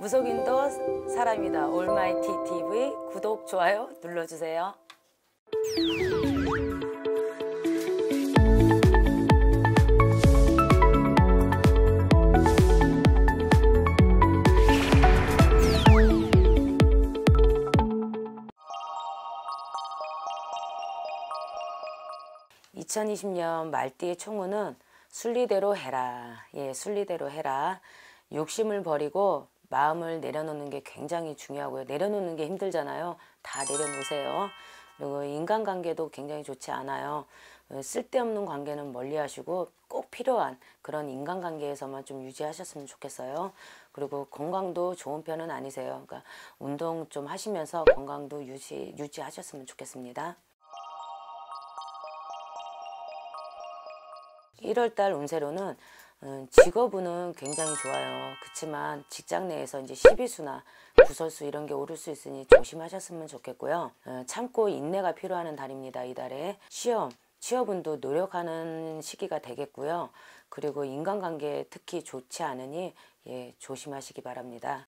무속인도 사람이다 올마이티 TV 구독, 좋아요 눌러주세요. 2020년 말띠의 총우는 순리대로 해라. 예, 순리대로 해라. 욕심을 버리고 마음을 내려놓는 게 굉장히 중요하고요. 내려놓는 게 힘들잖아요. 다 내려놓으세요. 그리고 인간관계도 굉장히 좋지 않아요. 쓸데없는 관계는 멀리 하시고 꼭 필요한 그런 인간관계에서만 좀 유지하셨으면 좋겠어요. 그리고 건강도 좋은 편은 아니세요. 그러니까 운동 좀 하시면서 건강도 유지하셨으면 좋겠습니다. 1월달 운세로는 직업운은 굉장히 좋아요. 그렇지만 직장 내에서 이제 시비수나 구설수 이런 게 오를 수 있으니 조심하셨으면 좋겠고요. 참고 인내가 필요한 달입니다. 이달에 취업운도 노력하는 시기가 되겠고요. 그리고 인간관계 특히 좋지 않으니 조심하시기 바랍니다.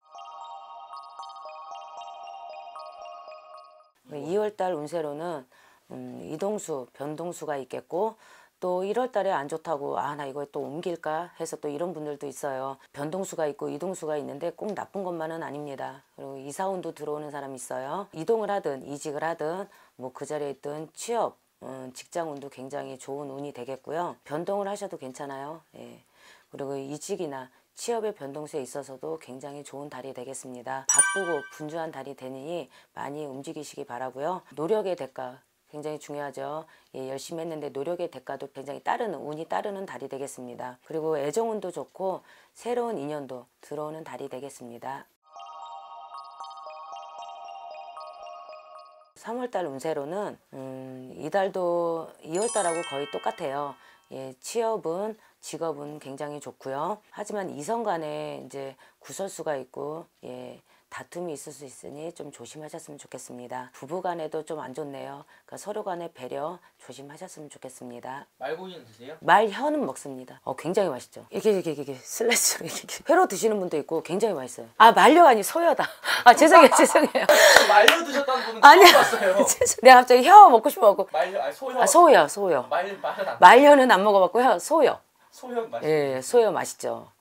2월달 운세로는 이동수, 변동수가 있겠고, 또 1월달에 안 좋다고 나 이거 또 옮길까 해서 또 이런 분들도 있어요. 변동수가 있고 이동수가 있는데 꼭 나쁜 것만은 아닙니다. 그리고 이사운도 들어오는 사람이 있어요. 이동을 하든 이직을 하든 뭐 그 자리에 있든 취업, 직장운도 굉장히 좋은 운이 되겠고요. 변동을 하셔도 괜찮아요. 예. 그리고 이직이나 취업의 변동수에 있어서도 굉장히 좋은 달이 되겠습니다. 바쁘고 분주한 달이 되니 많이 움직이시기 바라고요. 노력의 대가 굉장히 중요하죠. 열심히 했는데 노력의 대가도 굉장히 운이 따르는 달이 되겠습니다. 그리고 애정운도 좋고 새로운 인연도 들어오는 달이 되겠습니다. 3월달 운세로는 이달도 2월달하고 거의 똑같아요. 취업은 직업은 굉장히 좋고요. 하지만 이성 간에 이제 구설수가 있고 다툼이 있을 수 있으니 좀 조심하셨으면 좋겠습니다. 부부 간에도 좀 안 좋네요. 그러니까 서로 간의 배려 조심하셨으면 좋겠습니다. 말고기는 드세요? 말혀는 먹습니다. 굉장히 맛있죠. 이렇게 슬라이스로 이렇게 회로 드시는 분도 있고 굉장히 맛있어요. 말려가 아니 소여다. 죄송해요. 말려 드셨다는 분은 처음 봤어요. 내가 갑자기 혀 먹고 싶어갖고. 소여. 소여. 말려는 안 먹어봤고요. 소여. 소여 맛있죠. 예, 소여 맛있죠.